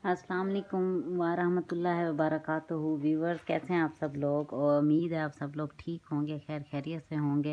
अस्सलाम वालेकुम वरहमतुल्लाहि वबरकातुहू। व्यूवर्स, कैसे हैं आप सब लोग? और उम्मीद है आप सब लोग ठीक होंगे, खैर खैरियत से होंगे।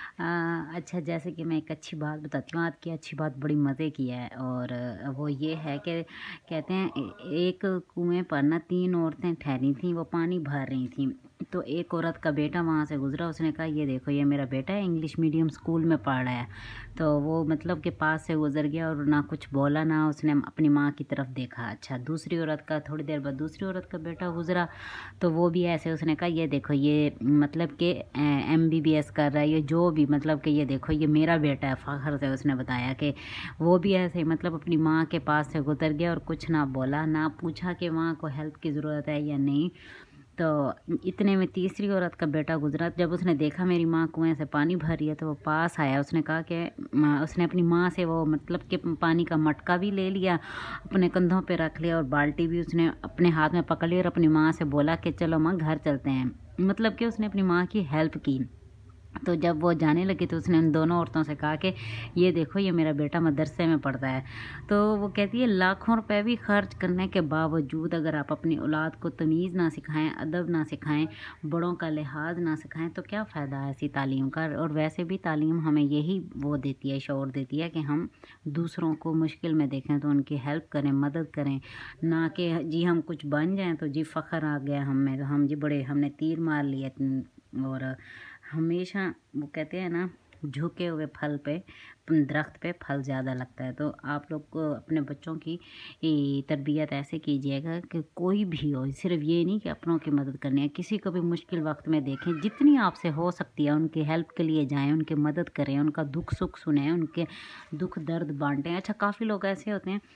अच्छा, जैसे कि मैं एक अच्छी बात बताती हूँ। आज की अच्छी बात बड़ी मज़े की है, और वो ये है कि कहते हैं एक कुएं पर ना 3 औरतें ठहरी थीं, वो पानी भर रही थीं। तो एक औरत का बेटा वहाँ से गुजरा, उसने कहा ये देखो, ये मेरा बेटा है, इंग्लिश मीडियम स्कूल में पढ़ रहा है। तो वो मतलब के पास से गुजर गया और ना कुछ बोला, ना उसने अपनी माँ की तरफ देखा। अच्छा, दूसरी औरत का थोड़ी देर बाद दूसरी औरत का बेटा गुजरा, तो वो भी ऐसे, उसने कहा ये देखो, ये मतलब कि MBBS कर रहा है, ये जो भी मतलब कि ये देखो, ये मेरा बेटा है, फ़ख्र से उसने बताया कि वो भी ऐसे मतलब अपनी माँ के पास से गुजर गया और कुछ ना बोला, ना पूछा कि माँ को हेल्प की ज़रूरत है या नहीं। तो इतने में तीसरी औरत का बेटा गुजरा। जब उसने देखा मेरी माँ कुएं से पानी भर रही है, तो वो पास आया। उसने कहा कि उसने अपनी माँ से वो मतलब कि पानी का मटका भी ले लिया, अपने कंधों पे रख लिया, और बाल्टी भी उसने अपने हाथ में पकड़ ली और अपनी माँ से बोला कि चलो माँ घर चलते हैं। मतलब कि उसने अपनी माँ की हेल्प की। तो जब वो जाने लगी, तो उसने उन दोनों औरतों से कहा कि ये देखो, ये मेरा बेटा मदरसे में पढ़ता है। तो वो कहती है, लाखों रुपए भी खर्च करने के बावजूद अगर आप अपनी औलाद को तमीज़ ना सिखाएं, अदब ना सिखाएं, बड़ों का लिहाज ना सिखाएं, तो क्या फ़ायदा है ऐसी तालीम का। और वैसे भी तालीम हमें यही वो देती है, शऊर देती है कि हम दूसरों को मुश्किल में देखें तो उनकी हेल्प करें, मदद करें, ना कि जी हम कुछ बन जाएं तो जी फ़ख्र आ गया हम में, तो हम जी बड़े, हमने तीर मार लिए। और हमेशा वो कहते हैं ना, झुके हुए फल पे, दरख्त पे फल ज़्यादा लगता है। तो आप लोग को अपने बच्चों की तरबियत ऐसे कीजिएगा कि कोई भी हो, सिर्फ ये नहीं कि अपनों की मदद करनी है, किसी को भी मुश्किल वक्त में देखें, जितनी आपसे हो सकती है उनकी हेल्प के लिए जाएं, उनकी मदद करें, उनका दुख सुख सुने, उनके दुख दर्द बांटें। अच्छा, काफ़ी लोग ऐसे होते हैं,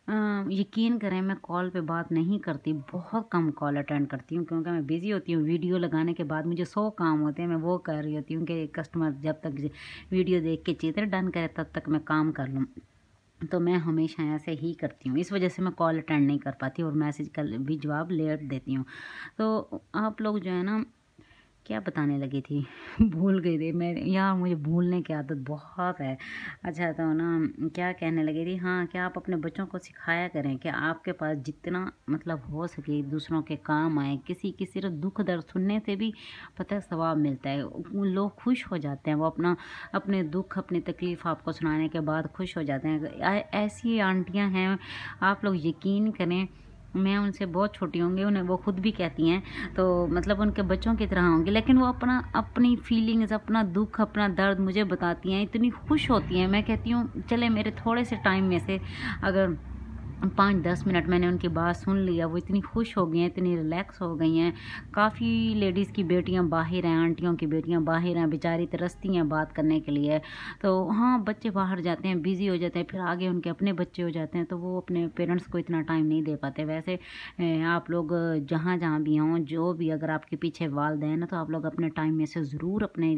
यकीन करें, मैं कॉल पे बात नहीं करती, बहुत कम कॉल अटेंड करती हूँ, क्योंकि मैं बिज़ी होती हूँ। वीडियो लगाने के बाद मुझे 100 काम होते हैं, मैं वो कर रही होती हूँ कि कस्टमर जब तक वीडियो देख के चीज़ें डन करे तब तक मैं काम कर लूँ। तो मैं हमेशा ऐसे ही करती हूँ, इस वजह से मैं कॉल अटेंड नहीं कर पाती और मैसेज का भी जवाब लेट देती हूँ। तो आप लोग जो है ना, क्या बताने लगी थी भूल गई थी मैं यार, मुझे भूलने की आदत बहुत है। अच्छा, तो ना क्या कहने लगी थी, हाँ, क्या आप अपने बच्चों को सिखाया करें कि आपके पास जितना मतलब हो सके दूसरों के काम आए। किसी की सिर्फ दुख दर्द सुनने से भी पता है सवाब मिलता है, लोग खुश हो जाते हैं, वो अपना अपने दुख अपनी तकलीफ़ आपको सुनाने के बाद खुश हो जाते हैं। ऐसी आंटियाँ हैं, आप लोग यकीन करें, मैं उनसे बहुत छोटी होंगी, उन्हें वो खुद भी कहती हैं, तो मतलब उनके बच्चों की तरह होंगी, लेकिन वो अपनी फीलिंग्स, अपना दुख, अपना दर्द मुझे बताती हैं, इतनी खुश होती हैं। मैं कहती हूँ चले मेरे थोड़े से टाइम में से अगर 5-10 मिनट मैंने उनकी बात सुन लिया, वो इतनी खुश हो गई हैं, इतनी रिलैक्स हो गई हैं। काफ़ी लेडीज़ की बेटियां बाहर हैं, आंटियों की बेटियां बाहर हैं, बेचारी तरसती हैं बात करने के लिए। तो हाँ, बच्चे बाहर जाते हैं, बिज़ी हो जाते हैं, फिर आगे उनके अपने बच्चे हो जाते हैं, तो वो अपने पेरेंट्स को इतना टाइम नहीं दे पाते। वैसे आप लोग जहाँ जहाँ भी हों, जो भी अगर आपके पीछे वालिदैन हैं, तो आप लोग अपने टाइम में से ज़रूर, अपने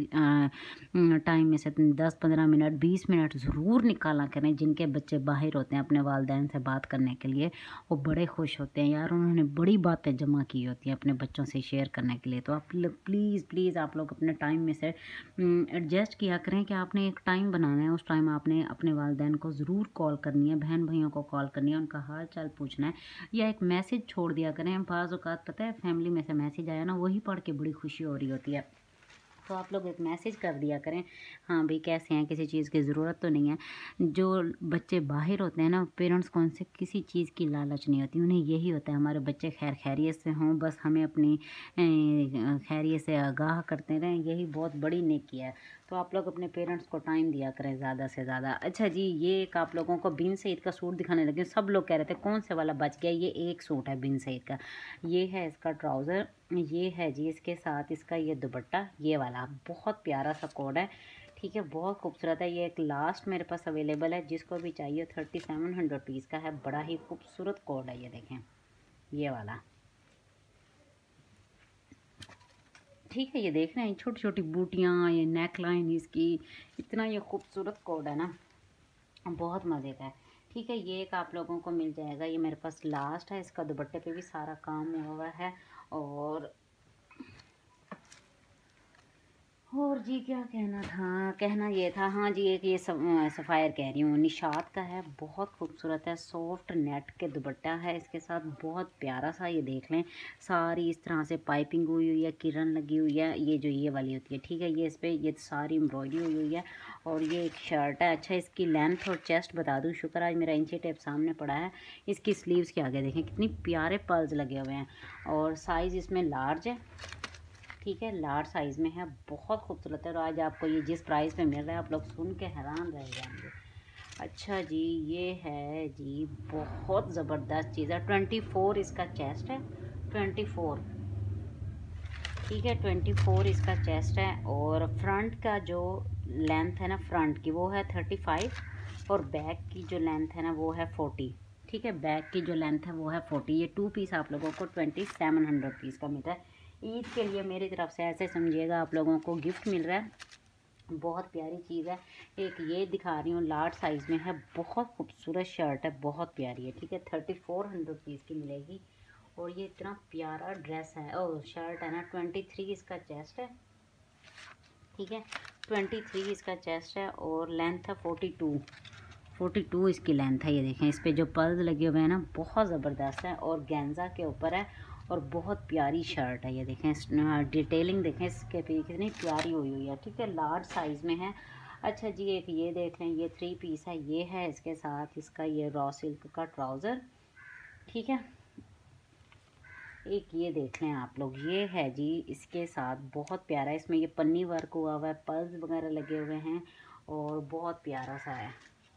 टाइम में से 10-15 मिनट, 20 मिनट ज़रूर निकाला करें। जिनके बच्चे बाहर होते हैं अपने वालिदैन से बात करने के लिए, वो बड़े खुश होते हैं यार, उन्होंने बड़ी बातें जमा की होती हैं अपने बच्चों से शेयर करने के लिए। तो आप प्लीज़ प्लीज़ आप लोग अपने टाइम में से एडजस्ट किया करें कि आपने एक टाइम बनाना है, उस टाइम आपने अपने वालिदैन को ज़रूर कॉल करनी है, बहन भाइयों को कॉल करनी है, उनका हाल चाल पूछना है, या एक मैसेज छोड़ दिया करें। बाज़ औक़ात पता है, फैमिली में से मैसेज आया ना, वही पढ़ के बड़ी खुशी हो रही होती है, तो आप लोग एक मैसेज कर दिया करें, हाँ भाई कैसे हैं, किसी चीज़ की ज़रूरत तो नहीं है। जो बच्चे बाहर होते हैं ना, पेरेंट्स को उनसे किसी चीज़ की लालच नहीं होती, उन्हें यही होता है हमारे बच्चे खैर खैरियत से हों, बस हमें अपनी खैरियत से आगाह करते रहें, यही बहुत बड़ी नेकी है। तो आप लोग अपने पेरेंट्स को टाइम दिया करें ज़्यादा से ज़्यादा। अच्छा जी, ये एक आप लोगों को बिन सईद का सूट दिखाने लगे, सब लोग कह रहे थे कौन से वाला बच गया। ये एक सूट है बिन सईद का, ये है इसका ट्राउज़र, ये है जी इसके साथ इसका ये दुपट्टा, ये वाला बहुत प्यारा सा कोड है, ठीक है, बहुत खूबसूरत है। ये एक लास्ट मेरे पास अवेलेबल है, जिसको भी चाहिए 3700 पीस का है, बड़ा ही खूबसूरत कोड है ये, देखें ये वाला, ठीक है। ये देख रहे हैं छोटी छोटी बूटियाँ, ये नेक लाइन इसकी, इतना ये खूबसूरत कोड है ना, बहुत मज़े का है, ठीक है। ये एक आप लोगों को मिल जाएगा, ये मेरे पास लास्ट है, इसका दुपट्टे पे भी सारा काम हुआ है, और और जी क्या कहना था, कहना ये था, हाँ जी, एक ये सफ़ायर कह रही हूँ, निशात का है, बहुत खूबसूरत है, सॉफ्ट नेट के दुपट्टा है इसके साथ, बहुत प्यारा सा। ये देख लें, सारी इस तरह से पाइपिंग हुई हुई है, किरण लगी हुई है, ये जो ये वाली होती है, ठीक है, ये इस पर ये सारी एम्ब्रॉयडरी हुई हुई है। और ये एक शर्ट है। अच्छा, इसकी लेंथ और चेस्ट बता दूँ, शुक्र आज मेरा इंची टेप सामने पड़ा है। इसकी स्लीव्स के आगे देखें कितनी प्यारे पर्ल्स लगे हुए हैं, और साइज़ इसमें लार्ज है, ठीक है, लार्ज साइज़ में है, बहुत खूबसूरत है। और आज आपको ये जिस प्राइस पे मिल रहा है, आप लोग सुन के हैरान रह जाएंगे। अच्छा जी, ये है जी, बहुत ज़बरदस्त चीज़ है। 24 इसका चेस्ट है, 24, ठीक है, 24 इसका चेस्ट है। और फ्रंट का जो लेंथ है ना फ्रंट की, वो है 35, और बैक की जो लेंथ है ना वो है 40, ठीक है, बैक की जो लेंथ है वो है 40। ये 2 पीस आप लोगों को 2700 पीस का मिल रहा है। ईद के लिए मेरी तरफ से ऐसे समझिएगा, आप लोगों को गिफ्ट मिल रहा है, बहुत प्यारी चीज़ है। एक ये दिखा रही हूँ, लार्ज साइज़ में है, बहुत खूबसूरत शर्ट है, बहुत प्यारी है, ठीक है, 3400 पीस की मिलेगी। और ये इतना प्यारा ड्रेस है, ओ शर्ट है ना, 23 इसका चेस्ट है, ठीक है, 23 इसका चेस्ट है, और लेंथ है 42 इसकी लेंथ है। ये देखें, इस पे जो पर्ल्स लगे हुए हैं ना, बहुत ज़बरदस्त है, और गेंजा के ऊपर है, और बहुत प्यारी शर्ट है। ये देखें, डिटेलिंग देखें इसके पे कितनी प्यारी हुई है, ठीक है, लार्ज साइज़ में है। अच्छा जी, एक ये देख लें, ये 3 पीस है, ये है इसके साथ इसका ये रॉ सिल्क का ट्राउज़र, ठीक है। एक ये देख लें आप लोग, ये है जी इसके साथ, बहुत प्यारा है, इसमें ये पन्नी वर्क हुआ हुआ है, पर्ल्स वगैरह लगे हुए हैं, और बहुत प्यारा सा है।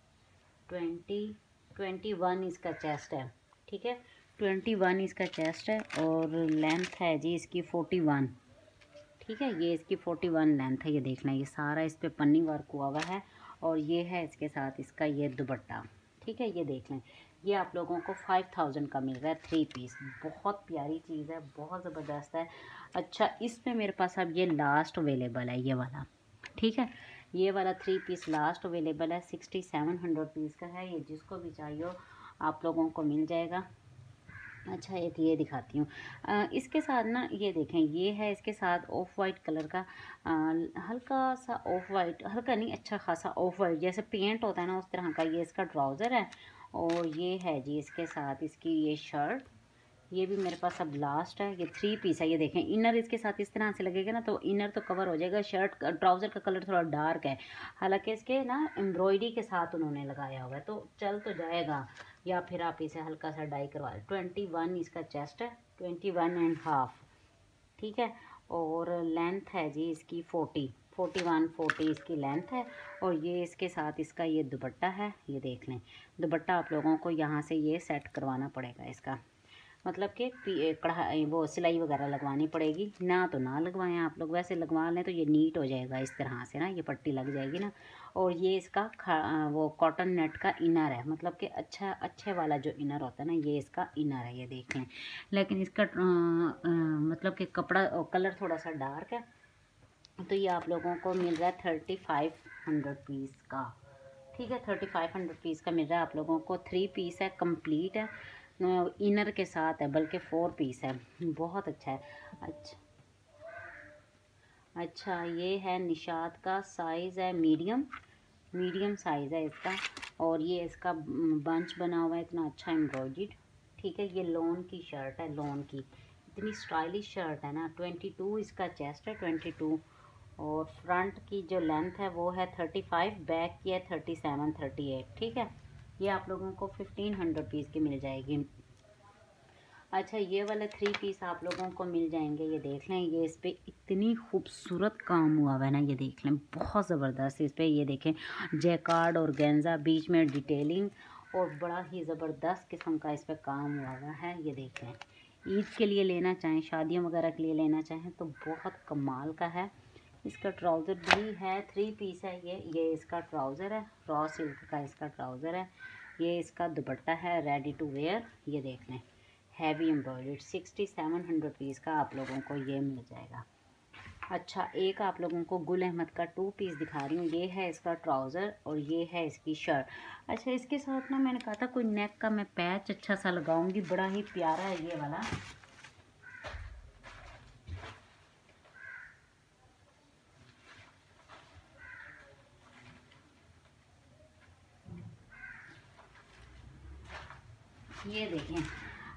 21 इसका चेस्ट है, ठीक है, 21 इसका चेस्ट है, और लेंथ है जी इसकी 41, ठीक है, ये इसकी 41 लेंथ है। ये देखना, ये सारा इस पे पन्नी वर्क हुआ हुआ है, और ये है इसके साथ इसका ये दुपट्टा, ठीक है। ये देख लें, ये आप लोगों को 5000 का मिल रहा है 3 पीस, बहुत प्यारी चीज़ है, बहुत ज़बरदस्त है। अच्छा, इस पे मेरे पास अब ये लास्ट अवेलेबल है, ये वाला, ठीक है, ये वाला 3 पीस लास्ट अवेलेबल है, 6700 पीस का है। ये जिसको भी चाहिए हो आप लोगों को मिल जाएगा। अच्छा, एक ये दिखाती हूँ, इसके साथ ना, ये देखें, ये है इसके साथ ऑफ वाइट कलर का, हल्का सा ऑफ वाइट, हल्का नहीं, अच्छा खासा ऑफ वाइट जैसे पेंट होता है ना, उस तरह का ये इसका ट्राउज़र है। और ये है जी इसके साथ इसकी ये शर्ट, ये भी मेरे पास अब लास्ट है, ये 3 पीस है। ये देखें, इनर इसके साथ इस तरह से लगेगा ना, तो इनर तो कवर हो जाएगा, शर्ट ट्राउज़र का कलर थोड़ा डार्क है, हालांकि इसके ना एम्ब्रॉयडरी के साथ उन्होंने लगाया हुआ है, तो चल तो जाएगा, या फिर आप इसे हल्का सा डाई करवा लें। 21 इसका चेस्ट है, 21.5, ठीक है, और लेंथ है जी इसकी 40 इसकी लेंथ है। और ये इसके साथ इसका ये दुपट्टा है, ये देख लें, दुपट्टा आप लोगों को यहाँ से ये सेट करवाना पड़ेगा इसका, मतलब कि कढ़ाई वो सिलाई वगैरह लगवानी पड़ेगी, ना तो ना लगवाएं आप लोग, वैसे लगवा लें तो ये नीट हो जाएगा इस तरह से ना, ये पट्टी लग जाएगी ना। और ये इसका वो कॉटन नेट का इनर है, मतलब कि अच्छे वाला जो इनर होता है ना, ये इसका इनर है, ये देख लें। लेकिन इसका मतलब कि कपड़ा कलर थोड़ा सा डार्क है, तो ये आप लोगों को मिल रहा है 3500 पीस का, ठीक है, 3500 पीस का मिल रहा है आप लोगों को। 3 पीस है, कंप्लीट है, इनर के साथ है, बल्कि 4 पीस है, बहुत अच्छा है। अच्छा, अच्छा, ये है निशात का, साइज़ है मीडियम साइज़ है इसका। और ये इसका बंच बना हुआ है, इतना अच्छा एम्ब्रॉयडर्ड, ठीक है। ये लॉन की शर्ट है, लॉन की, इतनी स्टाइलिश शर्ट है ना। 22 इसका चेस्ट है, 22, और फ्रंट की जो लेंथ है वो है 35, बैक की है 37 38, ठीक है। ये आप लोगों को 1500 पीस की मिल जाएगी। अच्छा, ये वाले 3 पीस आप लोगों को मिल जाएंगे, ये देख लें, ये इस पर इतनी खूबसूरत काम हुआ हुआ है ना, ये देख लें, बहुत ज़बरदस्त इस पर, ये देखें, जैकार्ड और गेंजा, बीच में डिटेलिंग, और बड़ा ही ज़बरदस्त किस्म का इस पर काम हुआ हुआ है। ये देख लें, ईद के लिए लेना चाहें, शादियों वगैरह के लिए लेना चाहें तो बहुत कमाल का है। इसका ट्राउज़र भी है, 3 पीस है ये इसका ट्राउज़र है, रॉ सिल्क का इसका ट्राउज़र है। ये इसका दुपट्टा है, रेडी टू वेयर, ये देख लें, हैवी एम्ब्रॉयडर्ड, 6700 पीस का आप लोगों को ये मिल जाएगा। अच्छा, एक आप लोगों को गुल अहमद का 2 पीस दिखा रही हूँ, ये है इसका ट्राउज़र, और ये है इसकी शर्ट। अच्छा, इसके साथ ना मैंने कहा था कोई नेक का मैं पैच अच्छा सा लगाऊंगी, बड़ा ही प्यारा है ये वाला,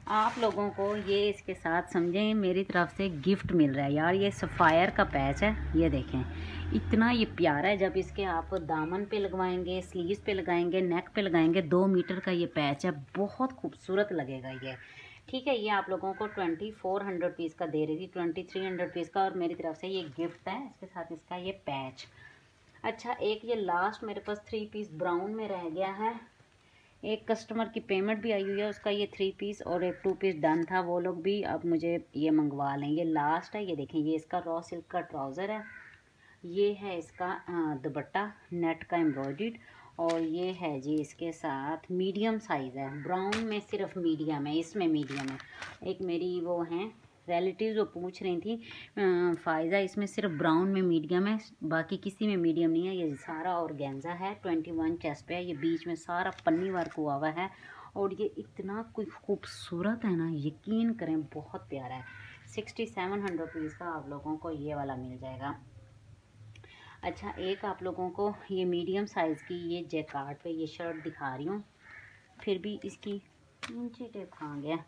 आप लोगों को ये इसके साथ समझें मेरी तरफ से गिफ्ट मिल रहा है यार। ये सफ़ायर का पैच है, ये देखें इतना ये प्यारा है। जब इसके आप दामन पे लगवाएंगे, स्लीव्स पे लगाएंगे, नेक पे लगाएंगे, 2 मीटर का ये पैच है, बहुत खूबसूरत लगेगा ये। ठीक है, ये आप लोगों को 2400 रुपीज़ का दे रही थी, 2300 रुपीज़ का, और मेरी तरफ से ये गिफ्ट है इसके साथ इसका ये पैच। अच्छा, एक ये लास्ट मेरे पास 3 पीस ब्राउन में रह गया है। एक कस्टमर की पेमेंट भी आई हुई है, उसका ये 3 पीस और एक 2 पीस डन था, वो लोग भी अब मुझे ये मंगवा लें। ये लास्ट है, ये देखें, ये इसका रॉ सिल्क का ट्राउज़र है, ये है इसका दुपट्टा नेट का एम्ब्रॉयडर्ड, और ये है जी इसके साथ मीडियम साइज़ है। ब्राउन में सिर्फ मीडियम है, इसमें मीडियम है। एक मेरी वो हैं रिलेटिव जो पूछ रही थी फ़ायज़ा, इसमें सिर्फ ब्राउन में मीडियम है, बाकी किसी में मीडियम नहीं है। ये सारा ऑर्गेन्जा है, 21 चेस्ट पे है, ये बीच में सारा पन्नी वर्क हुआ हुआ है, और ये इतना कोई खूबसूरत है ना, यकीन करें बहुत प्यारा है। 6700 रुपीज़ का आप लोगों को ये वाला मिल जाएगा। अच्छा, एक आप लोगों को ये मीडियम साइज़ की ये जैकार्ड पे ये शर्ट दिखा रही हूँ, फिर भी इसकी नीचे टेप खा गया।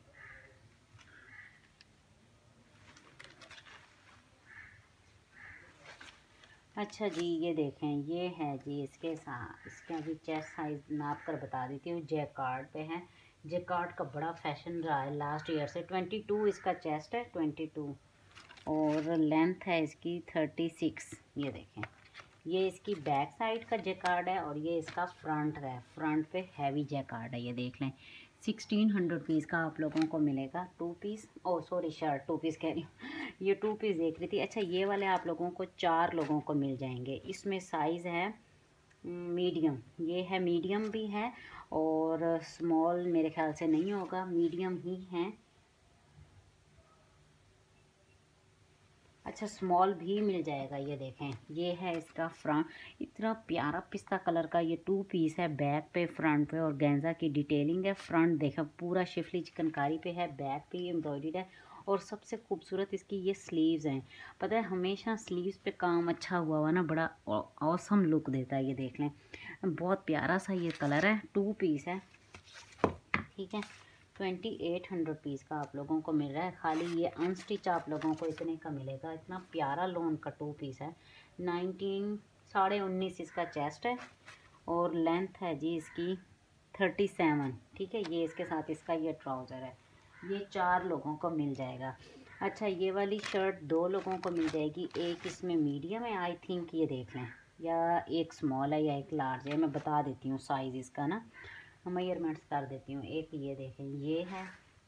अच्छा जी, ये देखें, ये है जी इसके साथ, इसके अभी चेस्ट साइज़ नाप कर बता देती हूँ। जैकार्ड पे है, जैकार्ड का बड़ा फैशन रहा है लास्ट ईयर से। 22 इसका चेस्ट है, 22, और लेंथ है इसकी 36। ये देखें, ये इसकी बैक साइड का जैकार्ड है, और ये इसका फ्रंट है, फ्रंट पे हैवी जैकार्ड है, ये देख लें। 1600 रुपीज़ का आप लोगों को मिलेगा 2 piece, oh sorry shirt 2 piece कह रही हूँ, ये 2 पीस देख रही थी। अच्छा, ये वाले आप लोगों को 4 लोगों को मिल जाएंगे। इसमें साइज़ है मीडियम, ये है मीडियम भी है, और स्मॉल मेरे ख्याल से नहीं होगा, मीडियम ही है। अच्छा, स्मॉल भी मिल जाएगा, ये देखें, ये है इसका फ्रंट, इतना प्यारा पिस्ता कलर का ये 2 पीस है। बैक पे फ्रंट पे और गेंजा की डिटेलिंग है। फ्रंट देखा पूरा शिफली चिकनकारी पे है, बैक पे ये एम्ब्रॉयडर्ड है, और सबसे खूबसूरत इसकी ये स्लीव्स हैं। पता है हमेशा स्लीव्स पे काम अच्छा हुआ हुआ ना बड़ा ऑसम लुक देता है। ये देख लें, बहुत प्यारा सा ये कलर है, 2 पीस है। ठीक है, 2800 रुपीज़ का आप लोगों को मिल रहा है। खाली ये अनस्टिच आप लोगों को इतने का मिलेगा। इतना प्यारा लोन का 2 पीस है। 19.5 इसका चेस्ट है, और लेंथ है जी इसकी 37। ठीक है, ये इसके साथ इसका ये ट्राउज़र है। ये 4 लोगों को मिल जाएगा। अच्छा, ये वाली शर्ट 2 लोगों को मिल जाएगी। एक इसमें मीडियम है आई थिंक, ये देख लें, या एक स्मॉल है या एक लार्ज है। मैं बता देती हूँ साइज़ इसका ना, मेजरमेंट्स कर देती हूँ। एक ये देखें, ये है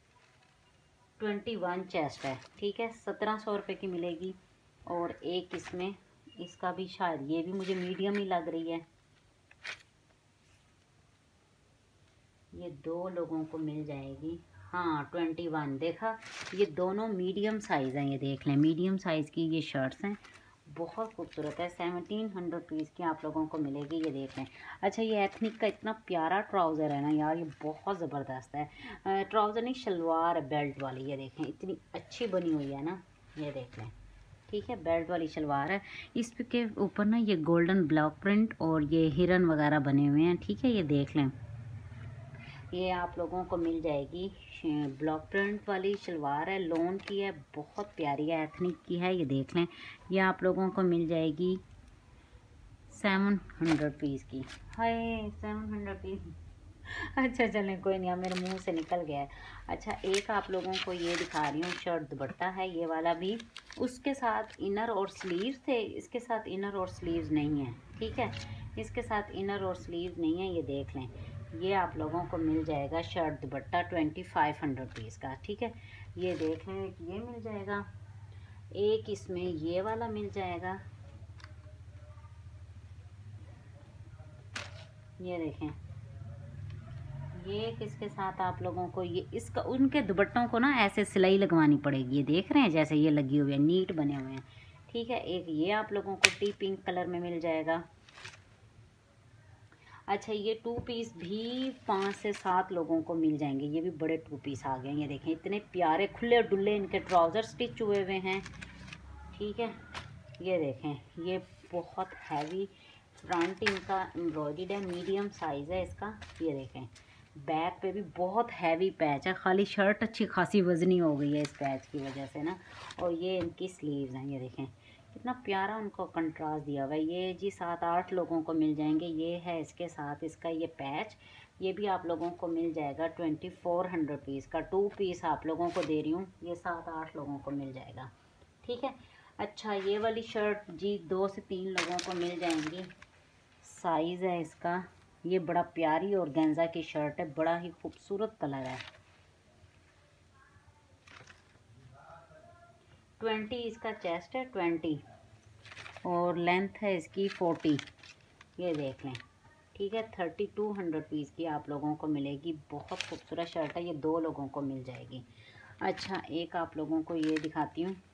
21 चेस्ट है। ठीक है, 1700 रुपये की मिलेगी। और एक इसमें, इसका भी शायद ये भी मुझे मीडियम ही लग रही है, ये 2 लोगों को मिल जाएगी। हाँ 21, देखा, ये दोनों मीडियम साइज़ हैं। ये देख लें, मीडियम साइज़ की ये शर्ट्स हैं, बहुत खूबसूरत है। 1700 रुपीज़ की आप लोगों को मिलेगी, ये देख लें। अच्छा, ये एथनिक का इतना प्यारा ट्राउज़र है ना यार, ये बहुत ज़बरदस्त है। ट्राउज़र नहीं, शलवार है बेल्ट वाली, ये देखें इतनी अच्छी बनी हुई है ना, ये देख लें। ठीक है, बेल्ट वाली शलवार है। इसके ऊपर ना ये गोल्डन ब्लॉक प्रिंट और ये हिरन वगैरह बने हुए हैं। ठीक है, ये देख लें, ये आप लोगों को मिल जाएगी। ब्लॉक प्रिंट वाली शलवार है, लोन की है, बहुत प्यारी है, एथनिक की है, ये देख लें। ये आप लोगों को मिल जाएगी 700 रुपीज़ की। हाय 700 रुपीज़। अच्छा चलें, कोई नहीं, मेरे मुंह से निकल गया है। अच्छा, एक आप लोगों को ये दिखा रही हूँ, शर्ट दुपट्टा है ये वाला भी, उसके साथ इनर और स्लीव्स थे, इसके साथ इनर और स्लीव्स नहीं है। ठीक है, इसके साथ इनर और स्लीव्स नहीं है, ये देख लें। ये आप लोगों को मिल जाएगा शर्ट दुपट्टा 2500 रुपीज़ का। ठीक है, ये देख लें, ये मिल जाएगा। एक इसमें ये वाला मिल जाएगा, ये देखें, ये किसके साथ आप लोगों को ये इसका, उनके दुपट्टों को ना ऐसे सिलाई लगवानी पड़ेगी। ये देख रहे हैं जैसे ये लगी हुई है, नीट बने हुए हैं। ठीक है, एक ये आप लोगों को टी पिंक कलर में मिल जाएगा। अच्छा, ये 2 पीस भी 5 से 7 लोगों को मिल जाएंगे। ये भी बड़े 2 पीस आ गए, ये देखें इतने प्यारे खुले डुल्ले इनके ट्राउज़र स्टिच हुए हुए हैं। ठीक है, ये देखें, ये बहुत हैवी फ्रंट इनका एम्ब्रॉयडर्ड है, मीडियम साइज़ है इसका, ये देखें बैक पे भी बहुत हैवी पैच है, खाली शर्ट अच्छी खासी वजनी हो गई है इस पैच की वजह से ना। और ये इनकी स्लीव्स हैं, ये देखें कितना प्यारा उनको कंट्रास्ट दिया हुआ है। ये जी 7-8 लोगों को मिल जाएंगे। ये है इसके साथ इसका ये पैच, ये भी आप लोगों को मिल जाएगा 2400 रुपीज़ का। 2 पीस आप लोगों को दे रही हूँ, ये 7-8 लोगों को मिल जाएगा, ठीक है। अच्छा ये वाली शर्ट जी 2 से 3 लोगों को मिल जाएंगी। साइज़ है इसका, ये बड़ा प्यारी ऑर्गेन्जा की शर्ट है, बड़ा ही खूबसूरत कलर है। 20 इसका चेस्ट है, 20 और लेंथ है इसकी 40, ये देख लें, ठीक है। 3200 रुपीज़ की आप लोगों को मिलेगी। बहुत खूबसूरत शर्ट है, ये 2 लोगों को मिल जाएगी। अच्छा एक आप लोगों को ये दिखाती हूँ,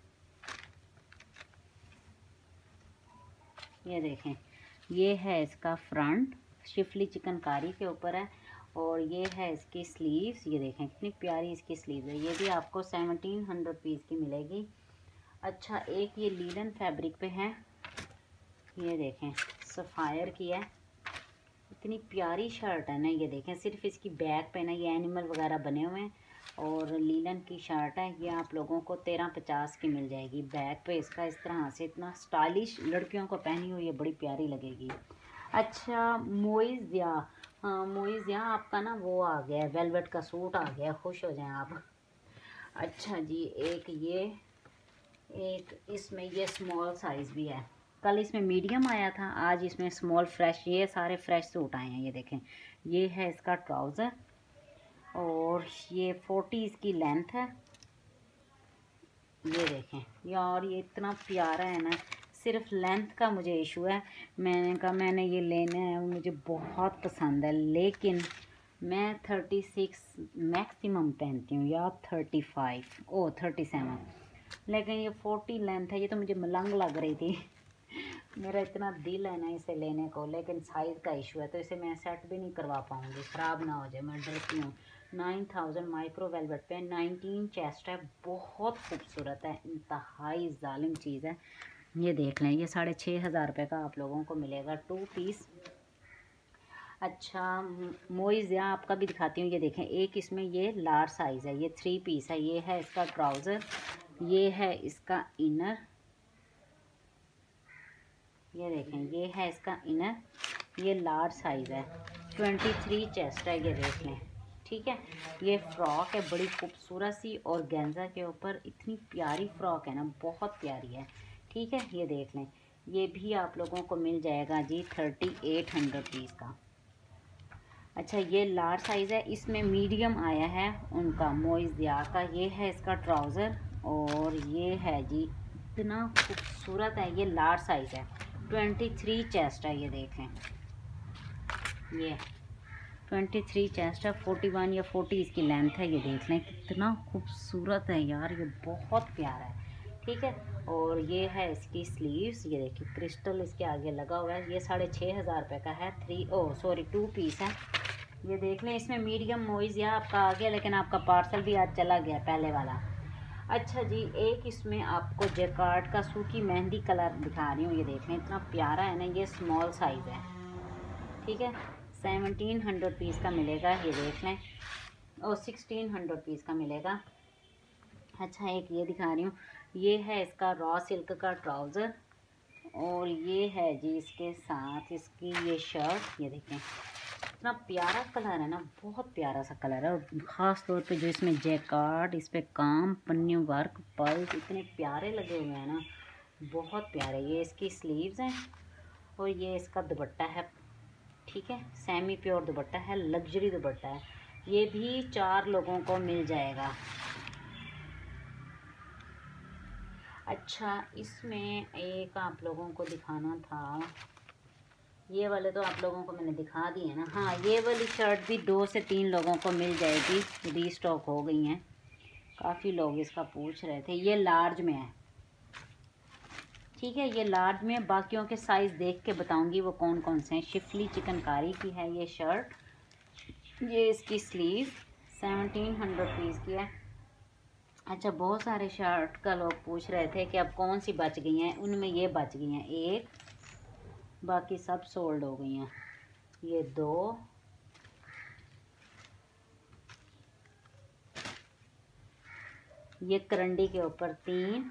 ये देखें, ये है इसका फ्रंट, शिफली चिकनकारी के ऊपर है। और ये है इसकी स्लीव्स, ये देखें कितनी प्यारी इसकी स्लीव्स है। ये भी आपको 1700 रुपीज़ की मिलेगी। अच्छा एक ये लीलन फैब्रिक पे है, ये देखें सफ़ायर की है, इतनी प्यारी शर्ट है ना। ये देखें सिर्फ इसकी बैक पे ना ये एनिमल वगैरह बने हुए हैं और लीलन की शर्ट है। ये आप लोगों को 1350 की मिल जाएगी। बैक पे इसका इस तरह से इतना स्टाइलिश, लड़कियों को पहनी हुई ये बड़ी प्यारी लगेगी। अच्छा मोइज़िया, हाँ मोइज़िया आपका ना वो आ गया है, वेलवेट का सूट आ गया, खुश हो जाएं आप। अच्छा जी एक इसमें ये स्मॉल साइज़ भी है। कल इसमें मीडियम आया था, आज इसमें स्मॉल फ्रेश, ये सारे फ्रेश सूट आए हैं। ये देखें ये है इसका ट्राउज़र और ये 40 इसकी लेंथ है। ये देखें यार ये इतना प्यारा है ना, सिर्फ लेंथ का मुझे इशू है। मैंने कहा मैंने ये लेना है, मुझे बहुत पसंद है, लेकिन मैं 36 मैक्सिमम पहनती हूँ या 35 ओ 37, लेकिन ये 40 लेंथ है। ये तो मुझे मलंग लग रही थी मेरा इतना दिल है ना इसे लेने को, लेकिन साइज़ का इशू है, तो इसे मैं सेट भी नहीं करवा पाऊँगी, ख़राब ना हो जाए, मैं डरती हूँ। 9000 माइक्रो वेलवेट पे 19 चेस्ट है, बहुत खूबसूरत है, इंतहाई जालिम चीज़ है। ये देख लें, ये 6500 रुपये का आप लोगों को मिलेगा 2 पीस। अच्छा मोइज़िया आपका भी दिखाती हूँ, ये देखें एक इसमें ये लार्ज साइज़ है, ये 3 पीस है। ये है इसका ट्राउज़र, ये है इसका इनर, ये देखें ये है इसका इनर, ये लार्ज साइज़ है, 23 चेस्ट है, ये देख लें, ठीक है। ये फ्रॉक है बड़ी खूबसूरत सी और गेंजा के ऊपर, इतनी प्यारी फ्रॉक है ना, बहुत प्यारी है, ठीक है। ये देख लें, ये भी आप लोगों को मिल जाएगा जी 3800 रुपीज़ का। अच्छा ये लार्ज साइज़ है, इसमें मीडियम आया है उनका मोइज़िया का। ये है इसका ट्राउज़र और ये है जी इतना खूबसूरत है, ये लार्ज साइज़ है, 23 चेस्ट है, ये देख लें, ये 23 चेस्ट है, 41 या 40 इसकी लेंथ है। ये देख लें कितना खूबसूरत है यार, ये बहुत प्यारा है, ठीक है। और ये है इसकी स्लीव्स, ये देखिए क्रिस्टल इसके आगे लगा हुआ है। ये 6500 रुपये का है, 2 पीस है। ये देख लें, इसमें मीडियम मोइज़िया आपका आ गया, लेकिन आपका पार्सल भी आज चला गया पहले वाला। अच्छा जी एक इसमें आपको जैकार्ड का सूखी मेहंदी कलर दिखा रही हूँ, ये देख लें इतना प्यारा है ना, ये स्मॉल साइज़ है, ठीक है। 1700 रुपीज़ का मिलेगा, ये देख लें, और 1600 रुपीज़ का मिलेगा। अच्छा एक ये दिखा रही हूँ, ये है इसका रॉ सिल्क का ट्राउज़र और ये है जी इसके साथ इसकी ये शर्ट, ये देखें इतना प्यारा कलर है ना, बहुत प्यारा सा कलर है। और ख़ास तौर पे जो इसमें जैकार्ड, इस पर काम, पन्नी वर्क, पल्स इतने प्यारे लगे हुए हैं ना, बहुत प्यारे। ये इसकी स्लीव्स हैं और ये इसका दुपट्टा है, ठीक है, सेमी प्योर दुपट्टा है, लग्जरी दुपट्टा है। ये भी 4 लोगों को मिल जाएगा। अच्छा इसमें एक आप लोगों को दिखाना था, ये वाले तो आप लोगों को मैंने दिखा दिए ना। हाँ ये वाली शर्ट भी 2 से 3 लोगों को मिल जाएगी, रीस्टॉक हो गई हैं, काफ़ी लोग इसका पूछ रहे थे। ये लार्ज में है, ठीक है, ये लार्ज में। बाकियों के साइज़ देख के बताऊंगी वो कौन कौन से हैं। शिफली चिकनकारी की है ये शर्ट, ये इसकी स्लीव 1700 रुपीज़ की है। अच्छा बहुत सारे शर्ट का लोग पूछ रहे थे कि अब कौन सी बच गई हैं, उनमें ये बच गई हैं एक, बाकी सब सोल्ड हो गई हैं। ये 2 ये करंडी के ऊपर 3,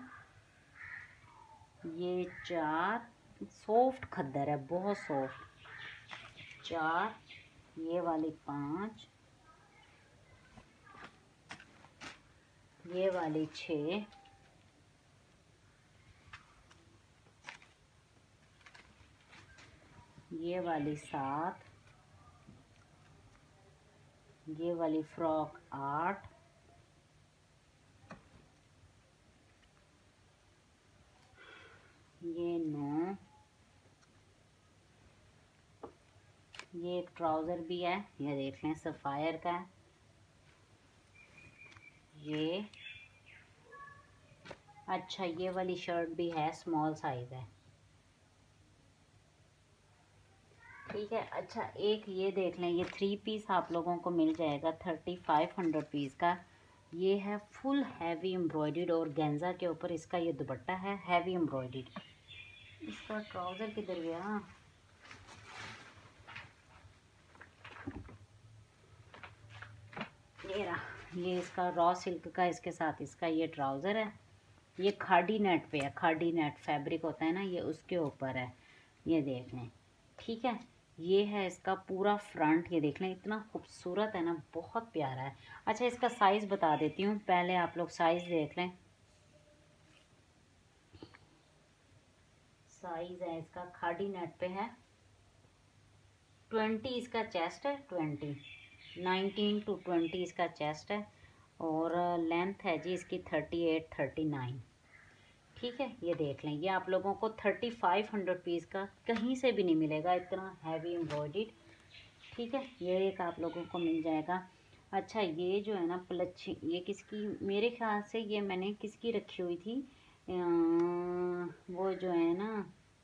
ये 4, सॉफ्ट खद्दर है, बहुत सॉफ्ट। 4, ये वाली 5, ये वाली 6, ये वाली 7, ये वाली फ्रॉक 8, ये 9, ये एक ट्राउज़र भी है, ये देख लें सफ़ायर का। ये अच्छा, ये वाली शर्ट भी है, स्मॉल साइज़ है, ठीक है। अच्छा, एक ये देख लें, ये 3 पीस आप लोगों को मिल जाएगा 3500 पीस का। ये है फुल हैवी एम्ब्रॉयडर्ड और गेंजा के ऊपर इसका ये दुपट्टा है, हैवी एम्ब्रॉयडर्ड। इसका ट्राउज़र किधर गया? ये रहा, ये इसका रॉ सिल्क का इसके साथ इसका ये ट्राउज़र है। ये खाड़ी नेट पे है, खाड़ी नेट फैब्रिक होता है ना, ये उसके ऊपर है, ये देख लें, ठीक है। ये है इसका पूरा फ्रंट, ये देख लें, इतना खूबसूरत है ना, बहुत प्यारा है। अच्छा, इसका साइज़ बता देती हूँ, पहले आप लोग साइज़ देख लें। साइज़ है इसका, खाड़ी नेट पे है, 20 इसका चेस्ट है, 19 to 20 इसका चेस्ट है, और लेंथ है जी इसकी 38 39, ठीक है। ये देख लें, ये आप लोगों को 3500 पीस का कहीं से भी नहीं मिलेगा, इतना हैवी एम्ब्रॉयडर्ड, ठीक है। ये एक आप लोगों को मिल जाएगा। अच्छा, ये जो है ना प्लच्छी, ये किसकी, मेरे ख्याल से ये मैंने किसकी रखी हुई थी, वो जो है ना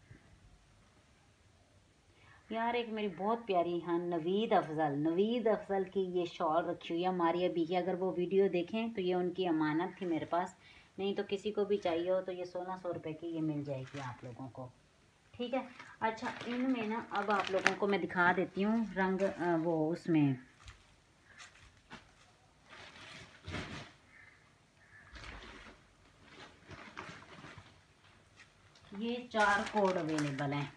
यार, एक मेरी बहुत प्यारी, हाँ, नवीद अफजल की ये शॉल रखी हुई है हमारी अभी की। अगर वो वीडियो देखें तो ये उनकी अमानत थी मेरे पास, नहीं तो किसी को भी चाहिए हो तो ये 1600 रुपये की ये मिल जाएगी आप लोगों को, ठीक है। अच्छा, इनमें ना अब आप लोगों को मैं दिखा देती हूँ रंग, वो उसमें ये 4 कोड अवेलेबल हैं,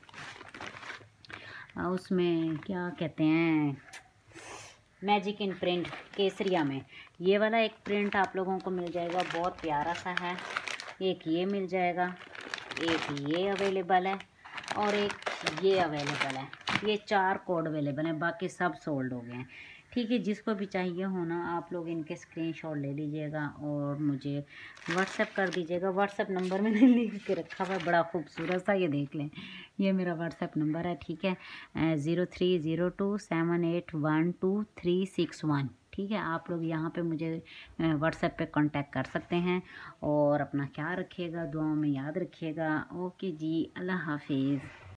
उसमें क्या कहते हैं, मैजिक इन प्रिंट केसरिया में। ये वाला एक प्रिंट आप लोगों को मिल जाएगा, बहुत प्यारा सा है। एक ये मिल जाएगा, एक ये अवेलेबल है, और एक ये अवेलेबल है। ये 4 कोड अवेलेबल हैं, बाकी सब सोल्ड हो गए हैं, ठीक है। जिसको भी चाहिए हो ना, आप लोग इनके स्क्रीनशॉट ले लीजिएगा और मुझे व्हाट्सएप कर दीजिएगा। व्हाट्सएप नंबर मैंने लिख के रखा हुआ है, बड़ा खूबसूरत सा, ये देख लें, ये मेरा व्हाट्सएप नंबर है, ठीक है, 0302781231, ठीक है। आप लोग यहाँ पे मुझे व्हाट्सएप पे कांटेक्ट कर सकते हैं, और अपना ख्याल रखिएगा, दुआओं में याद रखिएगा। ओके जी, अल्लाह हाफिज़।